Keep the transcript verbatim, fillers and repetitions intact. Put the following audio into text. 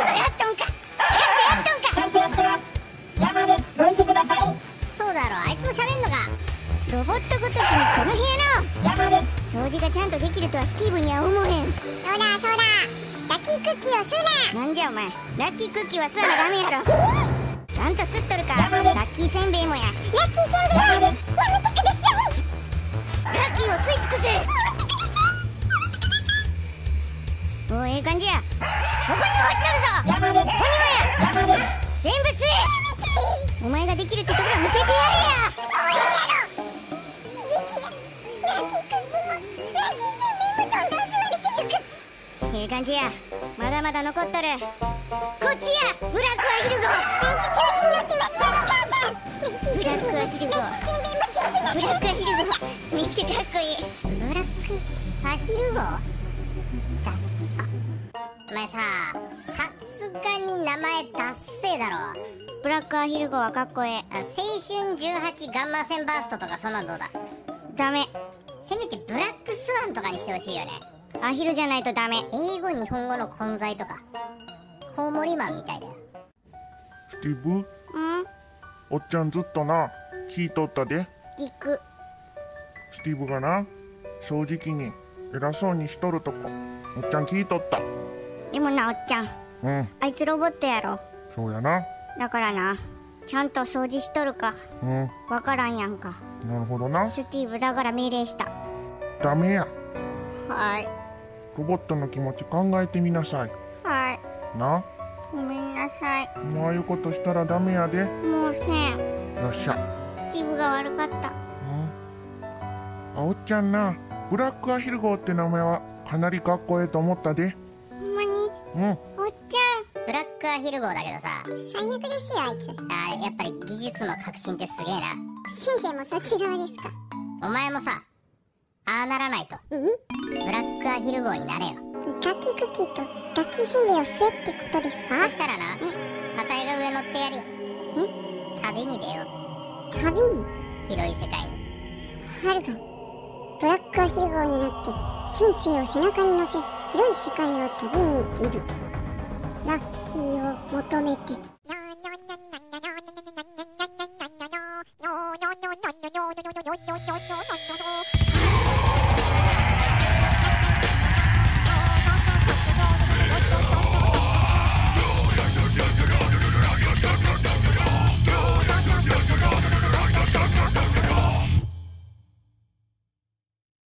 やっとんか。ちゃんとやっとんか。 ちゃんとやってます。邪魔です。どいてください。 そうだろ、あいつも喋んのか。ロボットごときにこの部屋の邪魔です。 掃除がちゃんとできるとはスティーブには思えん。 そうだそうだ。ラッキークッキーをすな。 なんじゃお前、ラッキークッキーは吸わなダメやろ。ちゃんと吸っとるか。ラッキーせんべいもや。 ラッキーせんべいはやめてください。 ラッキーを吸い尽くせ。 やめてください。 もうええ感じや。ここにも落ちとるぞ。 邪魔です。 ここにもや。 邪魔です。 全部吸え。お前ができるってところ見せてやれや。ええ感じや。まだまだ残っとる。こっちや、ブラックアヒル号。 めっちゃ調子に乗ってますよ、お母さん。 ブラックアヒル号。ブラックアヒル号。めっちゃかっこいい。ブラックアヒル号。ダッサ。お前さ、さすがに名前ダッセーだろ。ブラックアヒル号はかっこええ。青春じゅうはちガンマ線バーストとかそんなんどうだ。ダメ。せめてブラックスワンとかにしてほしいよね。アヒルじゃないとダメ。英語日本語の混在とかコウモリマンみたいだよ。 スティーブ、おっちゃんずっとな聞いとったで。 聞く。 スティーブがな正直に偉そうにしとるとこおっちゃん聞いとった。 でもなおっちゃん、 うん、 あいつロボットやろ。 そうやな。 だからな、ちゃんと掃除しとるかうんわからんやんか。 なるほどな。 スティーブだから命令した。 ダメや。 はいロボットの気持ち考えてみなさいはいな。 ごめんなさい。 もうああいうことしたらダメやで。 もうせん。 よっしゃ。 スティーブが悪かった。 うん、あおっちゃんなブラックアヒル号って名前はかなりかっこええと思ったで。 ほんまにうん、 おっちゃん。ブラックアヒル号だけどさ、 最悪ですよ、あいつ。 あやっぱり技術の革新ってすげえな。 先生もそっち側ですか。 お前もさ、ああならないと。 うんブラックアヒル号になれよ。 ラッキークッキーとラッキーせんべいを吸えってことですか。 そしたらな、あたいが上乗ってやるよ。 え旅に出よ旅に。 う。広い世界に。 ハルがブラックアヒル号になって先生を背中に乗せ広い世界を旅に出る。ラッキーを求めて。